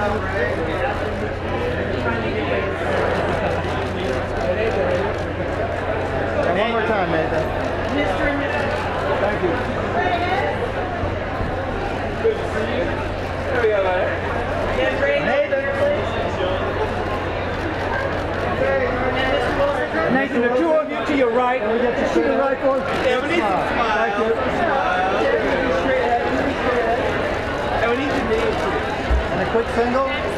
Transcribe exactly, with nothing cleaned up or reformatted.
And one more time, Nathan. Mister and Missus Thank you. Good to see you. There we go, buddy. Yeah, great. Nathan, Nathan, the two of you to your right. we get to see the right one. Yeah, we need some smiles. Thank you. And we need some names. And a quick single.